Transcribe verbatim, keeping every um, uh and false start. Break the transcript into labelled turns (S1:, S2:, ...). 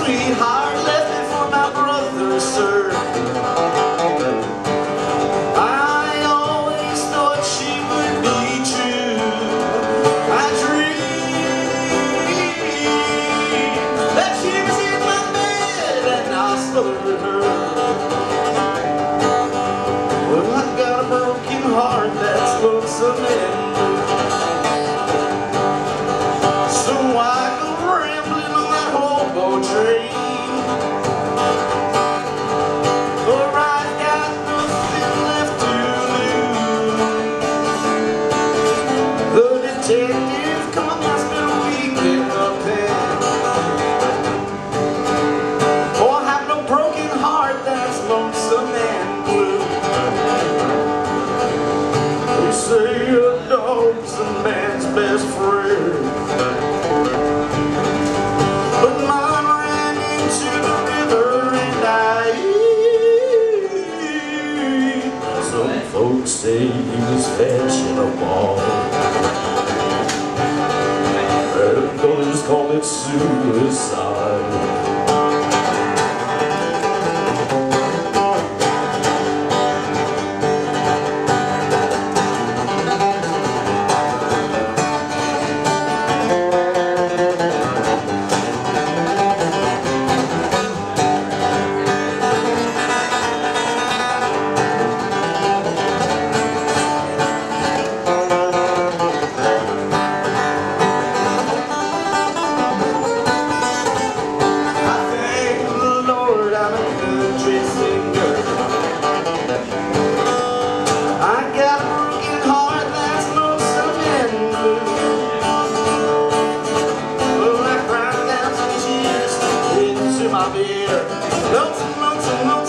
S1: sweetheart left me for my brother, sir. I always thought she would be true. I dreamed that she was in my bed and I smothered her. Well, I've got a broken heart that's lonesome and blue. So I go rambling on that hobo train. For I've got nothing left to lose. The detective comes me a week in the pen. Oh, I have no broken heart that's lonesome and blue. They say a dog's a man's best friend, but mine ran into the river and died. Some folks say he was fashionable, and others call it suicide. My beer, lonesome, lonesome, lonesome.